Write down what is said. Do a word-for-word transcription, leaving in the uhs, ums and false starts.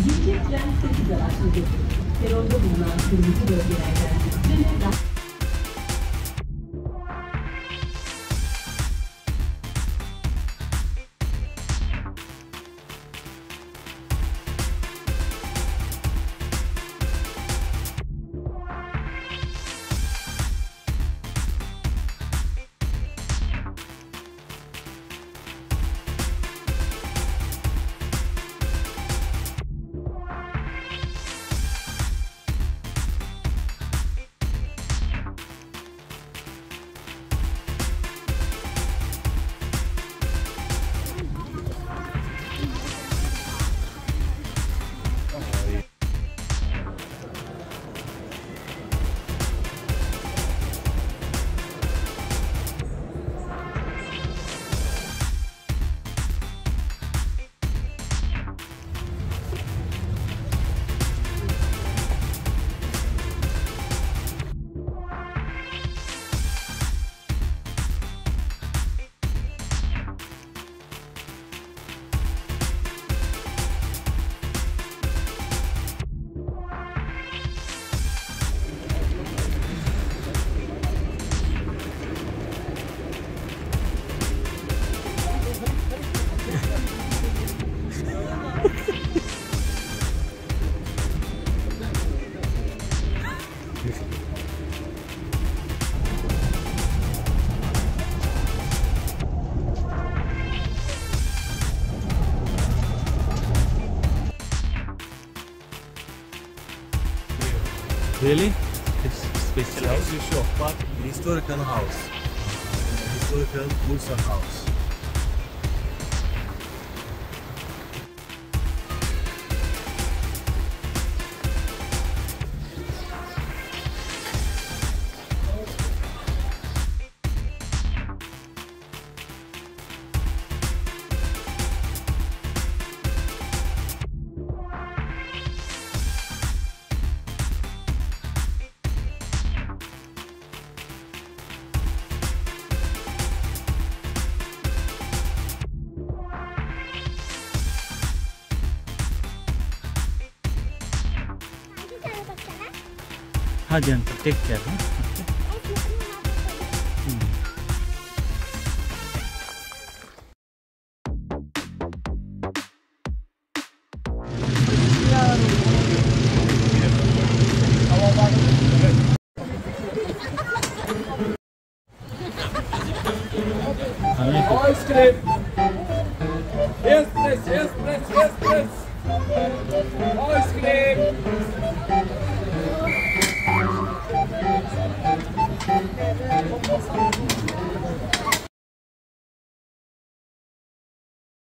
Zincir tren sekiz araçlıdır. Peronda bulunan kırmızı bölgelerden trene dahil. Really? It's special House house? is show, but historical house. Historical Bursa house. हाँ जी uncle, take care. हाँ Ice cream. Yes, press, yes, press, yes, press. Ice cream.